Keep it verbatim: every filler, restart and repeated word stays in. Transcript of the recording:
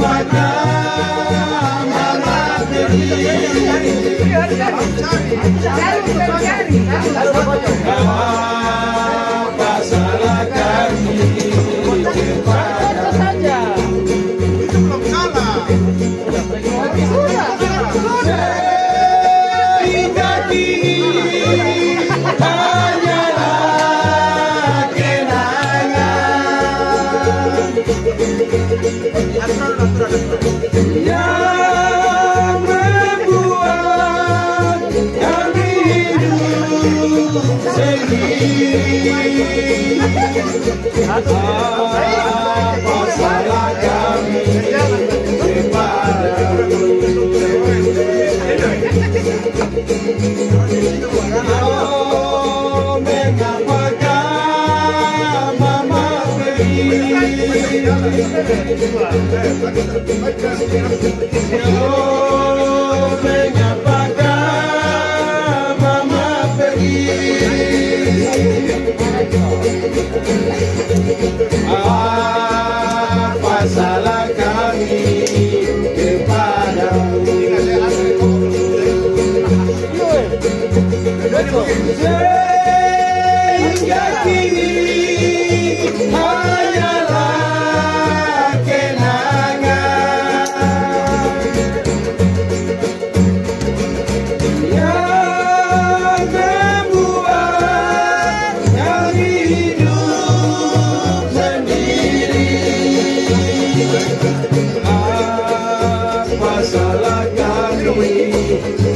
Apa salah kami kepadamu? Oh, mengapakah Mama pergi? Oh, mengapakah Mama pergi? Apa salah kami kepadamu? Sehingga kini hanyalah kenangan yang membuat kami hidup sendiri. Apa salah kami